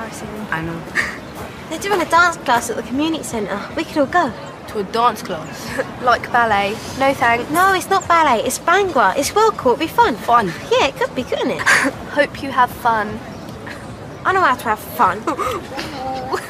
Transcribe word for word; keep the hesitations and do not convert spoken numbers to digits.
embarrassing. I know. They're doing a dance class at the community centre. We could all go. To a dance class. Like ballet. No thanks. No, it's not ballet. It's Bangwa. It's well cool. It'll be fun. Fun. Yeah, it could be, couldn't it? Hope you have fun. I know how to have fun.